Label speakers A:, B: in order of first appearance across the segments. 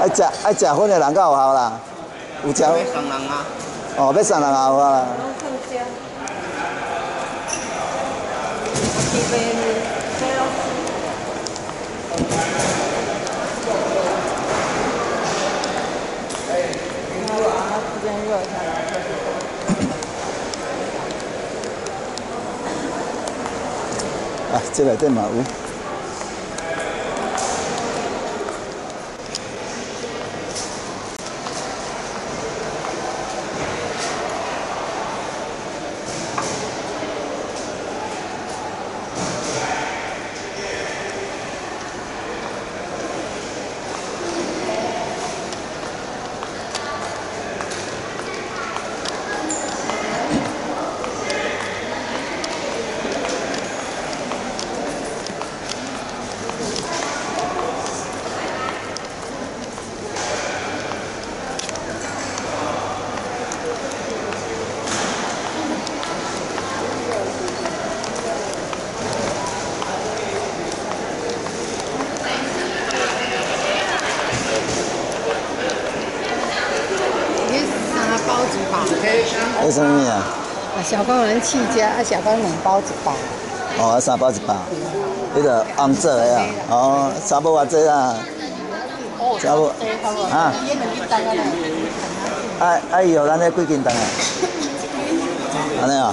A: 爱食粉的人较有效啦，有食。要送人啊？哦，要送人也有啊。啊，这内底嘛有。为什么呀？
B: 小工人气家，小工人包一包。
A: 哦，3包1包，迄个红色的啊。哦，差不多偌济啊。差不啊。伊互咱咧几斤重啊？安尼啊？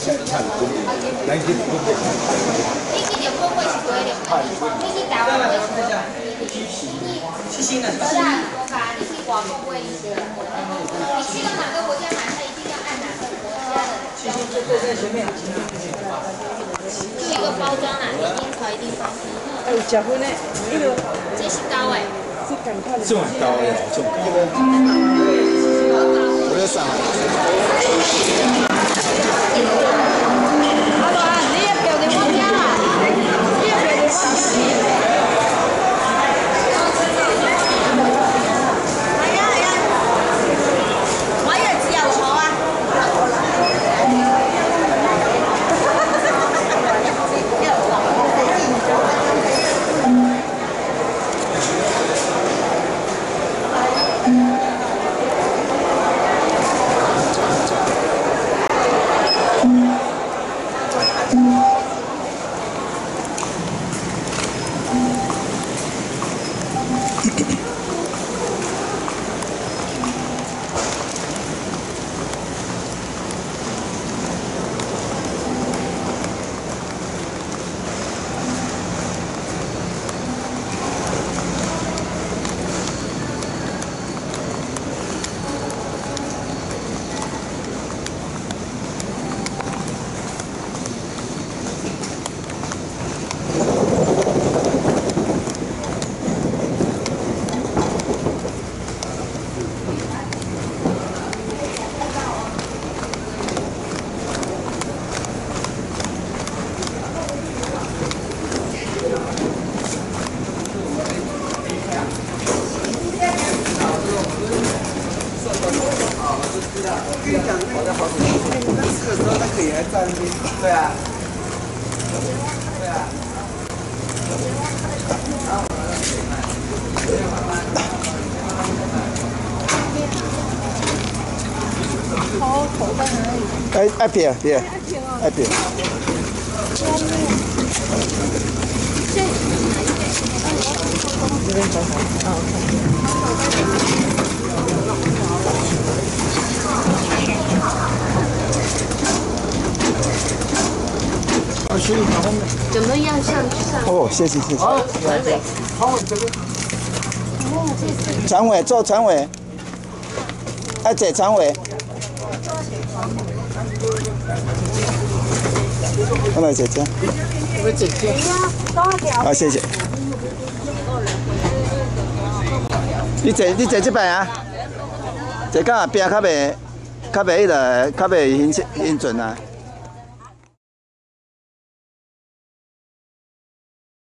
C: 就一个包装啦，一定炒一定放心。
B: 有食粉的，那个
C: 这是高诶。
A: 这种高的，这种高。我要上来。
B: 阿爸，你也表弟我家啦，你也表弟我。
A: 对啊。
B: 口在哪里？
A: 爱撇。
B: 这边走走。
C: 怎么样上？
A: 哦，谢谢。
C: 好，对。
A: 常委做常委，爱坐常委。我来姐姐。
B: 我姐姐。
A: 好，谢谢。你坐这边啊？坐到后边较袂迄个较袂兴准啊。